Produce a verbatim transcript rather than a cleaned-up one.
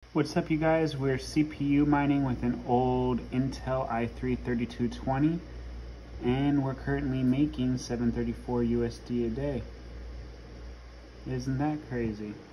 What's up, you guys? We're C P U mining with an old Intel i three thirty-two twenty, and we're currently making seven thirty-four U S D a day. Isn't that crazy?